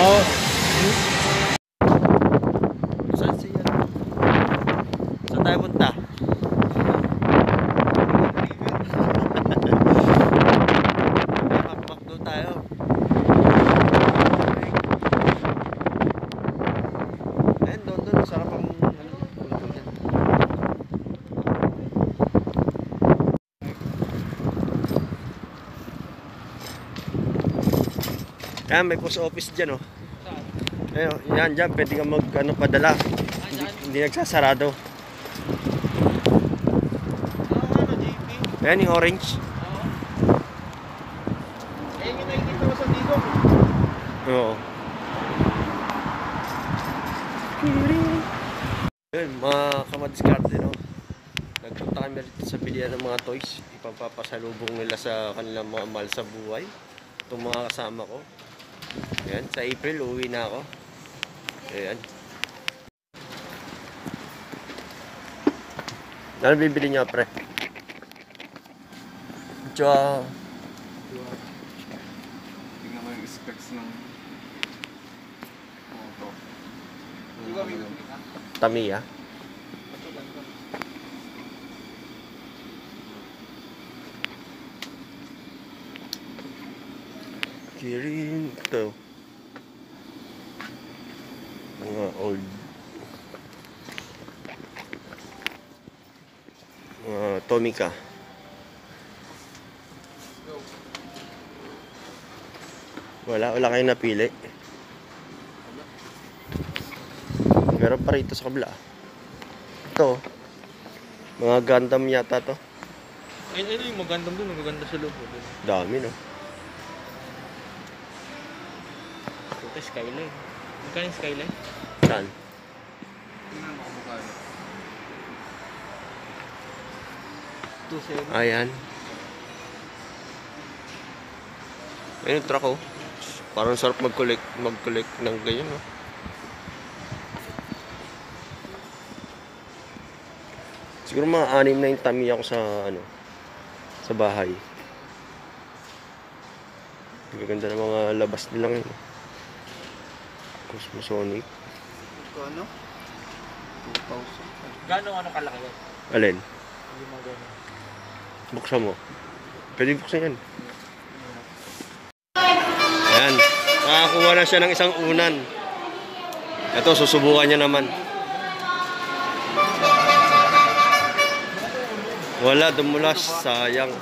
Oo. Saan siya? Saan tayo punta? Makdo tayo. Ayun, doon. Sarap ang kulong dyan. Ayan, may post office dyan, oh. Ayun, yan dyan, pwede ka padala. Hindi nagsasarado. Ayan yung orange. Ayun yung nakikita mo sa dito. Oo. Ayun, mga kamadiskarte, no? Nagpunta kami rito sa bilihan ng mga toys. Ipapapasalubong nila sa kanilang mga mahal sa buhay. Itong mga kasama ko. Ayan, sa April, uwi na ako. Ayan. Ano bibili niyo, pre? Tsaka... Tingnan mo yung specs ng moto. Tamiya. Kirin ito. Mga old. Tomica. Wala kayong napili. Meron pa rito sa kabila. Ito. Mga Gundam yata to. Ayun yung magandang dun, maganda sa loob. Dami, no? Ito skyline. Magkano yung skyline? Saan? Tingnan mo kung magkano. 2.7. Ayan. Ayun yung truck, oh. Parang sarap mag-collect ng ganyan, no? Siguro mga 6 na yung Tamiya ko sa, sa bahay. Ang ganda ng mga labas nila ngayon. Cosmosonic. Ano? 2,000. Gano'ng kalaki yan? Alin? Hindi mga gano'n. Buksan mo. Pwede buksan yan. Ayan. Nakakuha na siya ng isang unan. Ito, susubukan niya naman. Wala, dumulas. Sayang.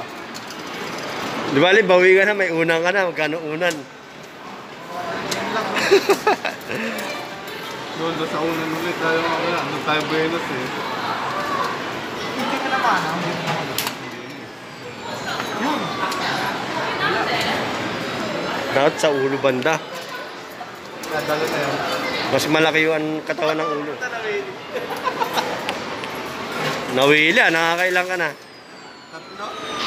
Di bali, bawi ka na. May unang ka na. Magkano unan? Doon sa unan ulit tayo mga doon tayo Buenos eh. Hindi ka naman yun. Dapat sa ulo banda. Nadalo na yun. Mas malaki yung katawan ng ulo. Nawili, nakakailang ka na. Tatlo?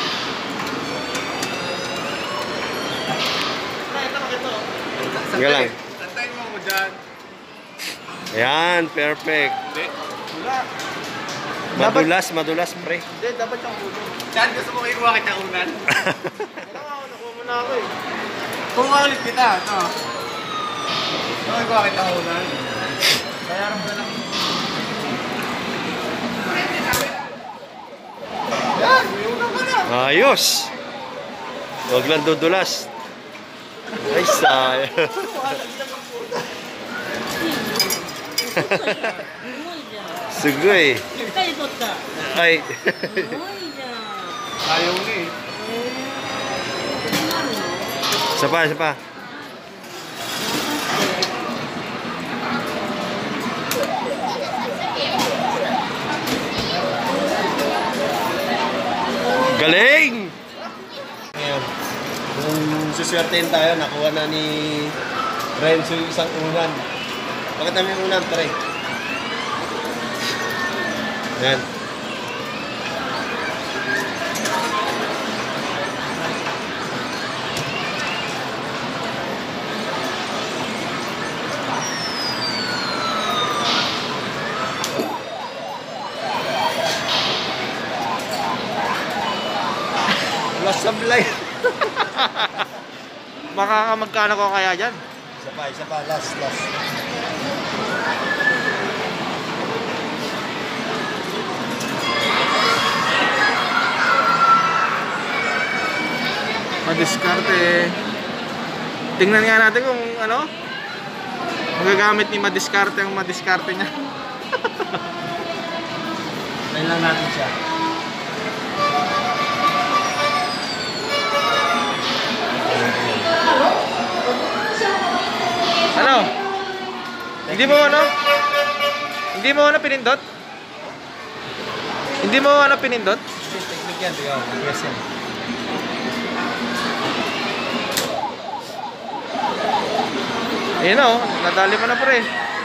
Sige lang. Santay mo dyan. Ayan, perfect. Hindi. Wala. Madulas, pre. Hindi, dapat yung ulo. Saan gusto mo ikuha kita unan? Kailangan ako, nakuha mo na ako eh. Kuha ulit kita, ito. Gusto mo ikuha kita unan? Bayaran mo na lang. Yan, may unan ka na. Ayos. Huwag lang dudulas. Ay, sayang. Sugoy. Ay. Ayaw nga eh. Isa pa. Galing! Ngayon, kung suswertein tayo, nakuha na ni Renzo yung isang unan. Bakit namin yung unan, pre? Ayan. Wala sablay. Magkano ko kaya dyan? Isa pa. Last. Madiskarte. Tingnan nga natin kung ano magagamit ni Madiskarte ang Madiskarte niya. Try lang natin siya. Ano? Hindi mo pinindot? Hindi mo pinindot? Technique yan. Yes yan. Ayun o, nadali mo na pre.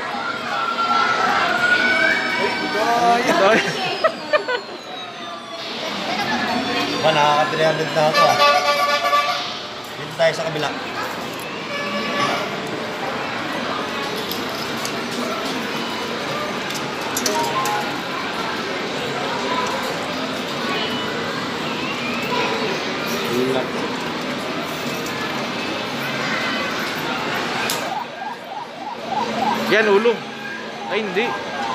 Doy. Nakaka-300 na ako ah. Dito tayo sa kabila. Yan, ulo. Ay, hindi.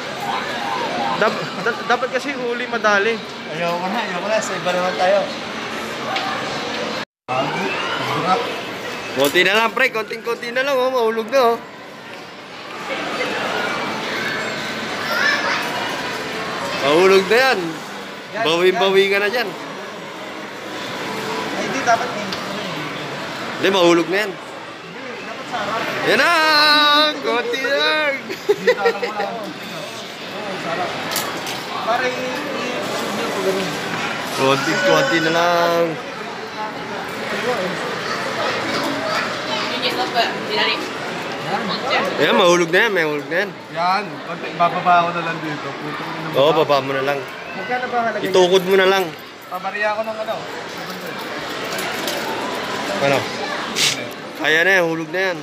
Dapat kasi huli madali. Ayoko na. Sa iba naman tayo. Konti na lang, pre. Konting-konti na lang, oh. Mahulog na, oh. Mahulog na yan. Bawi-bawi ka na dyan. Ay, hindi. Dapat Hindi, mahulog na yan. dapat sarap. Yan na! Konti lang! Dito lang muna ako. Oo, sarap. Para i-submit ko ganun. Konti na lang. Ayan, mahulog na yan. Yan. Bababa ako na lang dito. Oo, baba mo na lang. Magkano ba halagay? Itukod mo na lang. Pabariya ako ng ano. Ano? Kaya na yan, hulog na yan.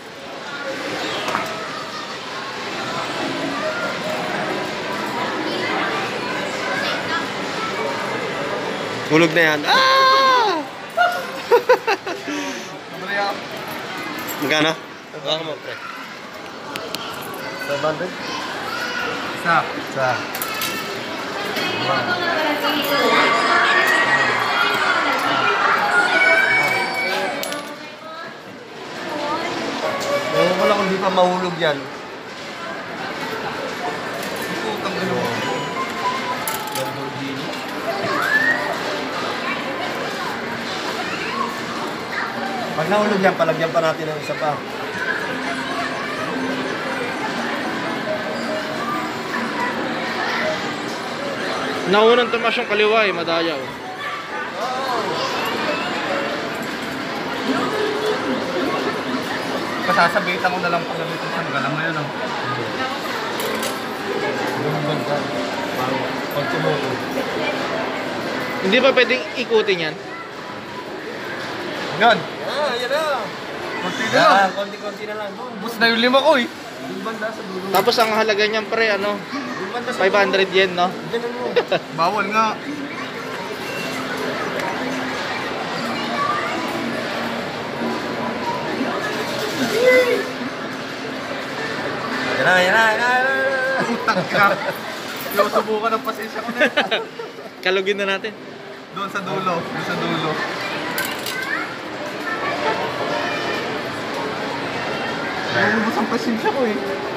Hulog na yan. Ah! Pabariya ako. Magkano? Baka mo, pre. 700? Isa. Ewan ko lang kung di pa mahulog yan. Putang ino. Lamborghini. Pag nahulog yan, palagyan pa natin ng isa pa. Naunang tumas yung kaliwa eh, madayaw. Pasasabitan ko na lang pag nandito sa galang ngayon. Pag tumuko. Hindi ba pwedeng ikutin yan? Yan. Yan na. Konti na lang. Konti-konti na lang. Bus na yung 5 ko eh. Yung banda sa dulo. Tapos ang halaga niyan pre, ano? Yung banda sa 500 yen, no? Ganun mo. Bawal nga. Yan na. Utang ka. Yung subukan ng pasensya ko na yun. Kalugin na natin. Doon sa dulo. Naubos ang pasensya ko eh.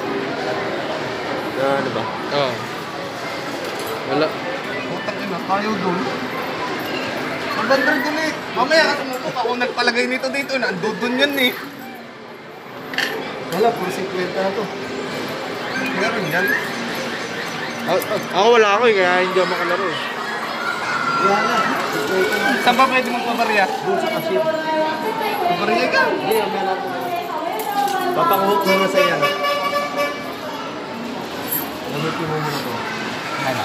Ano ba? Oo. Wala. Utang ina, tayo doon. Magandang doon eh. Mamaya ka sumupok ako nagpalagay nito dito. Nandun doon yan eh. Wala, puro 50 na to. Meron yan. Ako wala ako eh, kaya hindi ako makalaro eh. Wala na. Saan ba pwede mong pabarya? Doon sa cashier. Pabarya ka. Hindi, may natin. Papanghuk muna sa iyan. Namutin mo muna to. Ano?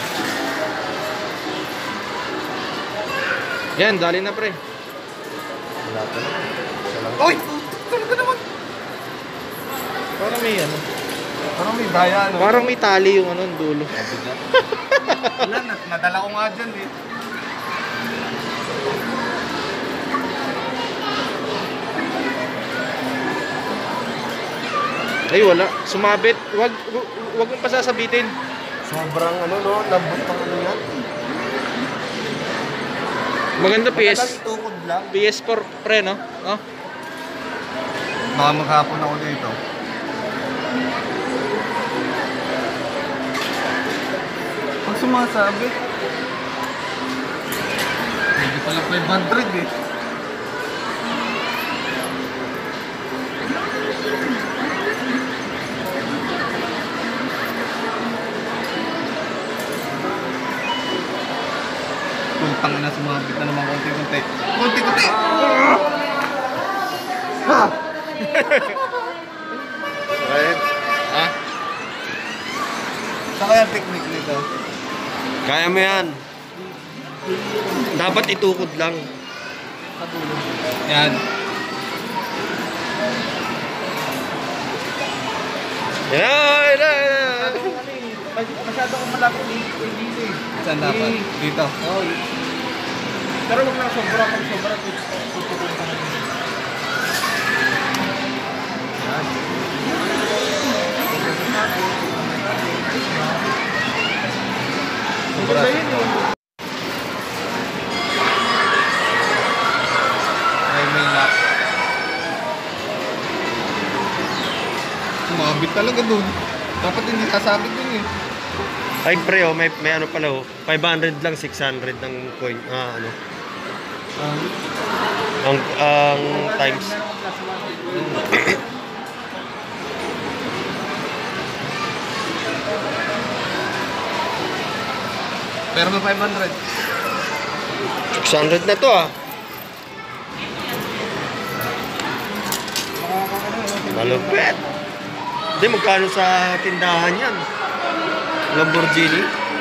Yan, dali na pre. Wala pa na. Uy! Tulog ka naman. Parang may ano. Parang may daya ano. Parang may tali yung ano, yung dulo. Wala, nadala ko nga dyan eh. Ay, wala. Sumabit. Wag mong pasasabitin. Sobrang ano no, lambot pang ano yan. Maganda Madalang itukod lang. PS4 pre, no? Oh. Baka maghapon ako dito. Pag sumasabit, hindi pala 500 eh. Tuntang na sumabit na naman konti-konti. Konti-konti! Right? Ha? Saan kaya technique nito? Kaya mo yan. Dapat itukod lang. Yan. Yan! Yan! Masyado kong malapit dito eh. Saan dapat? Dito. Oh, pero wag lang sobra pag sobra tututukan ka na. Sobra. Ay, may lock. Sumabit talaga dun. Dapat hindi kasabit dun eh. Ay pre, oh, may ano pala oh. 500 lang, 600 ng coin. Ano. Ang times. Pero may 500. 600 na to ah. Malupit. Hindi, magkano sa tindahan yan? Lamborghini?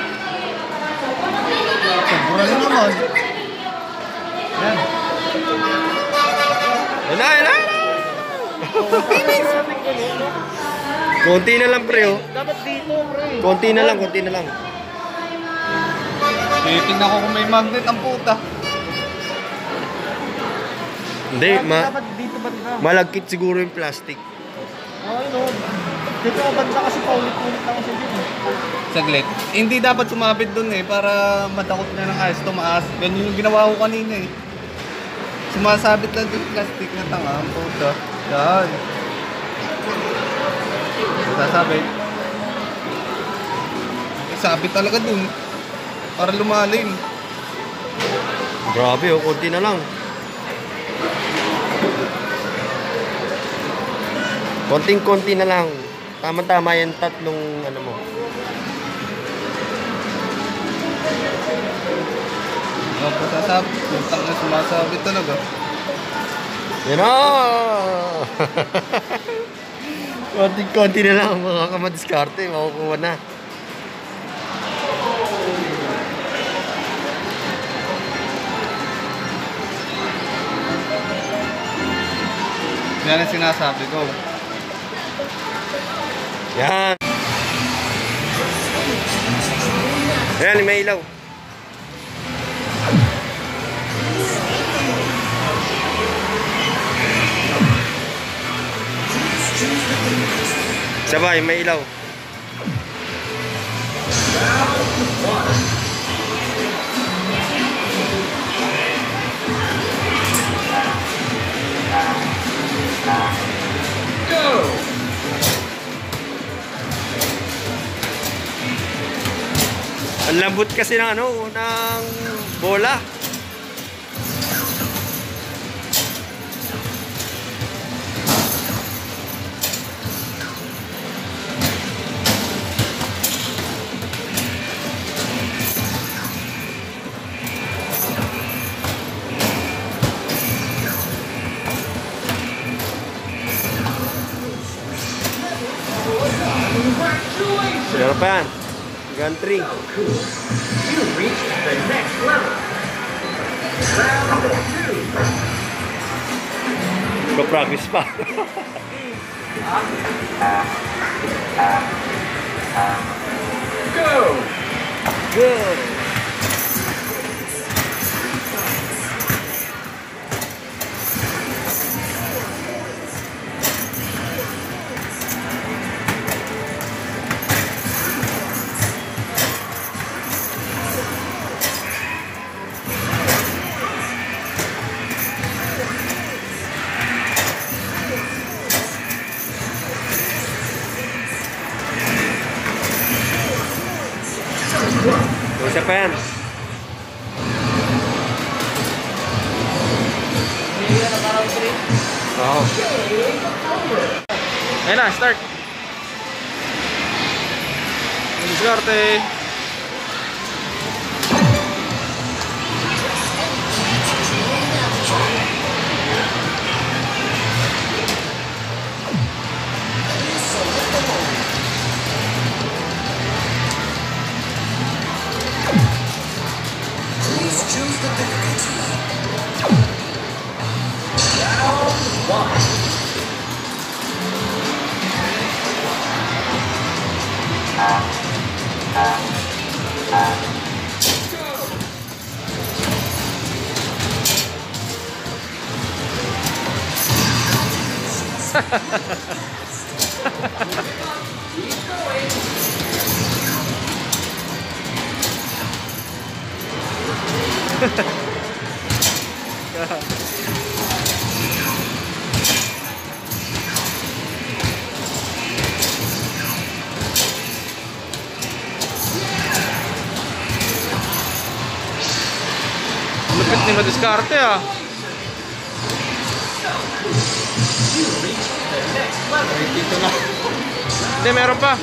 Sobra rin naman. Yan. Yan na! Konti na lang pre oh. Dapat dito, pre. Konti na lang, konti na lang. Tingnan ko kung may magnet ang puta. Hindi, Dapat dito ba dito? malagkit siguro yung plastic. Ay, no. Dito banda kasi paulit-ulit lang siya dito. Saglit. Hindi dapat sumabit dun eh para matakot na ng ayos tumaas. Ganyan yung ginawa ko kanina eh. Sumasabit lang dun plastic na tanga ang puta. Yan. Sasabit. Sabit talaga dun. Para lumalim. Grabe oh, konti na lang. Konting-konti na lang. Tama-tama yan tatlong ano mo. Ako sasabit. Puntang na sumasabit talaga. Yan na! Konting-konti na lang mga kamadiskarte. Makukuha na. Yan ang sinasabi ko. Yan. Ayan, may ilaw. Sabay, may ilaw. Ang lambot kasi ng ano, ng bola. Meron pa yan. Gantry. Go-practice pa. Go! Go! Isa pa yan. Oo. Ayun na, start. Diskarte. Lupit ni Madiskarte ah. Dito na. Hindi, meron pa.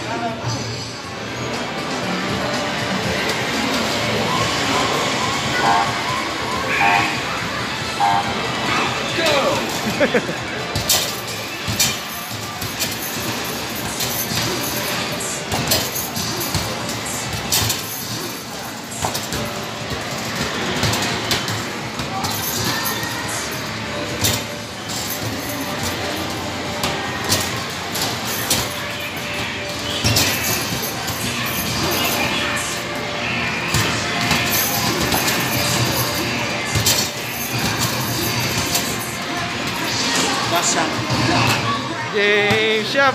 Basta. Game shop.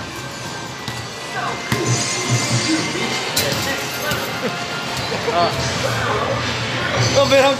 Ah, Sobrang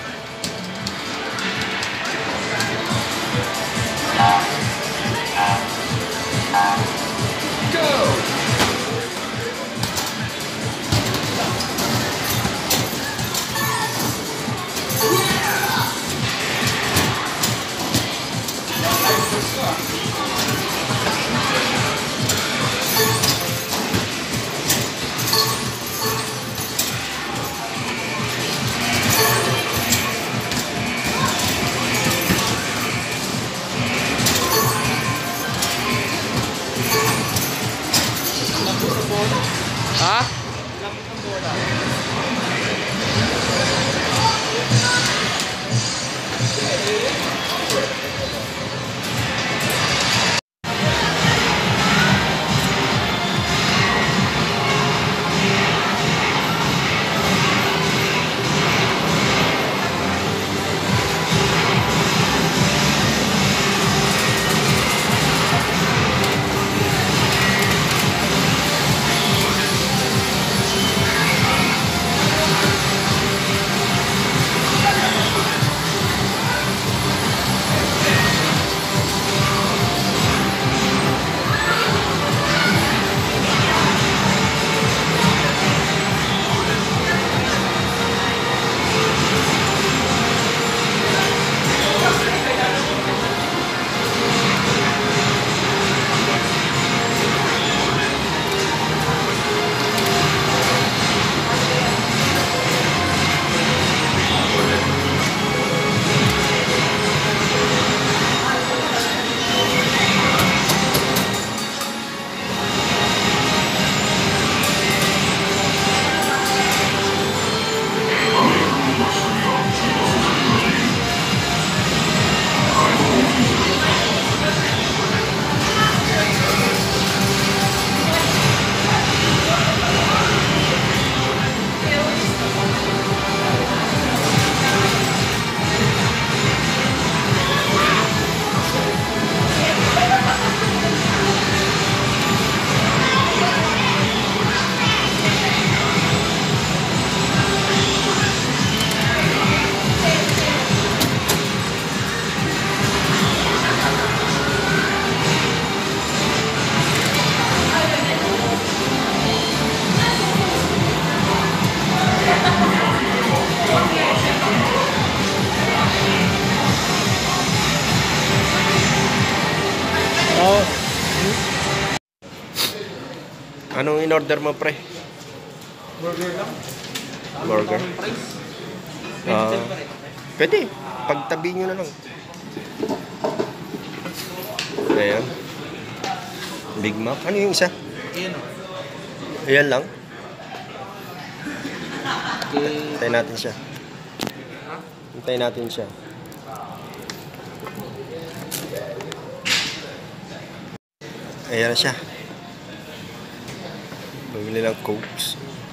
ha? Anong in-order mo, pre? Burger lang. Burger? Price. Ah, pwede. Pagtabi nyo na lang. Ayan. Big Mac. Ano yung isa? Ayan o. Ayan lang. Okay. Hintayin natin siya. Hintayin natin siya. Ayan siya. Bumili ng Cokes.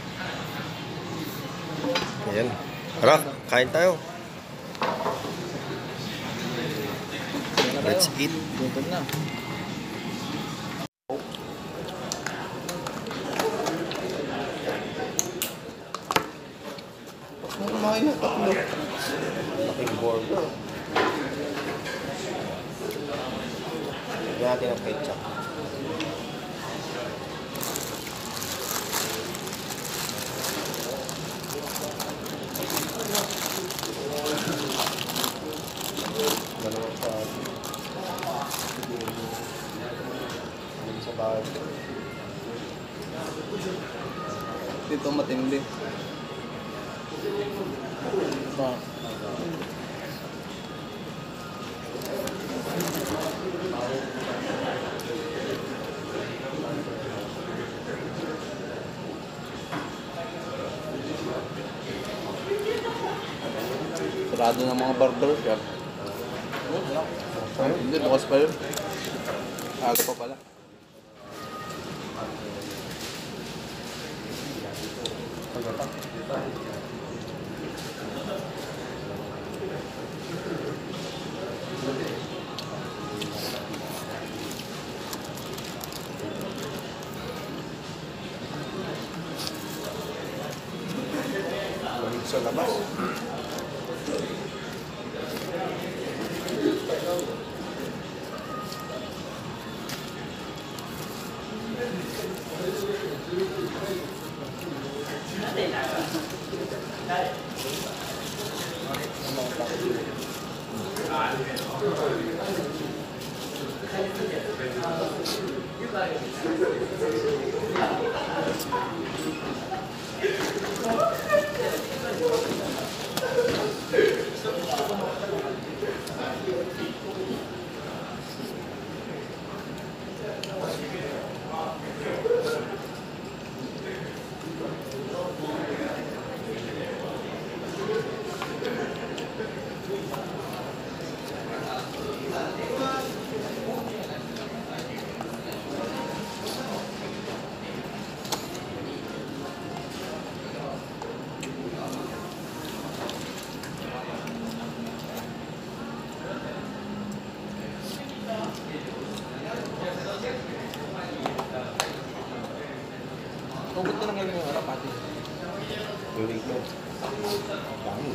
Ayan. Tara, kain tayo. Let's eat. Gutom na. Kumain na tatlo. Laking burger. Lagyan natin ang ketchup. Dalawang sa sa bag. Dito matindi. Ba? Sarado ng mga barber shop. Hindi, bukas pa yun. Aga pa pala. Sa labas. Hugot na lang ngayon yung harap ate. Tuloy ko. Dami.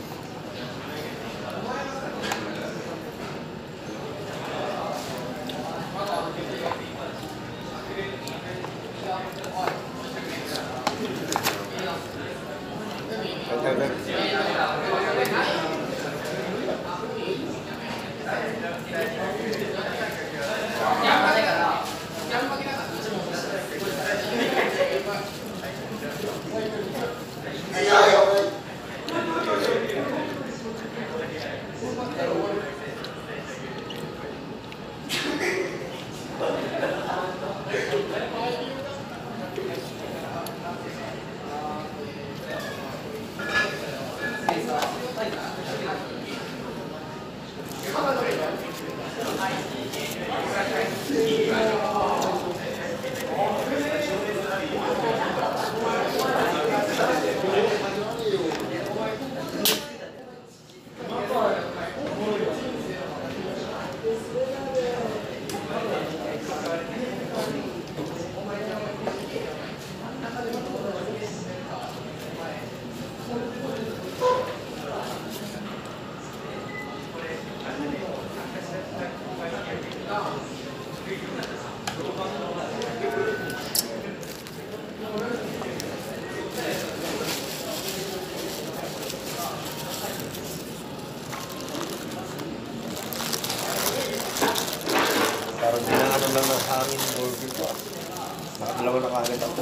hangin burger ko. Nakadalawa na kagad ako.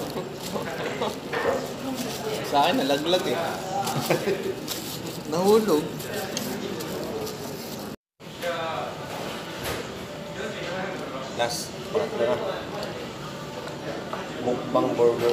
Sa akin, nalaglag eh. Nahulog. Last, pangatlo na. Mukbang burger.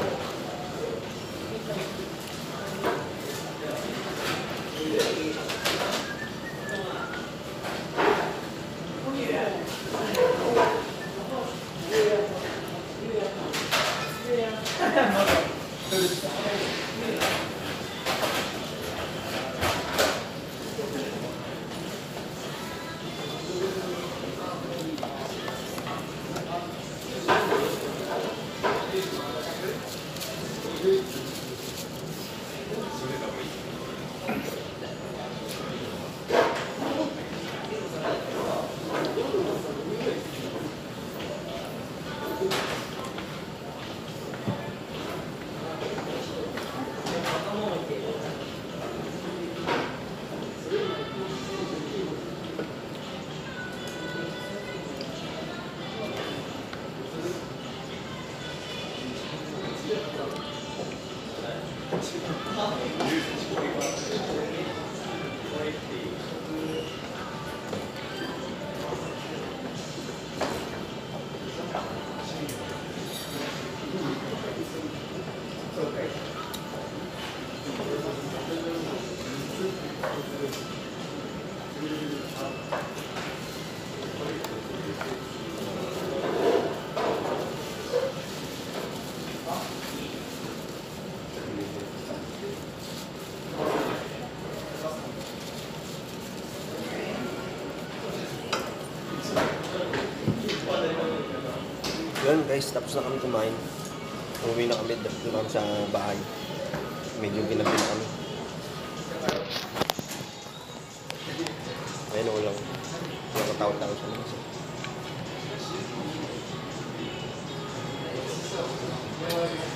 Yun guys, tapos na kami kumain. Umuwi na kami, doon kami sa bahay. Medyo ginabi na kami. Ayun, walang katawag-tawag sa mga.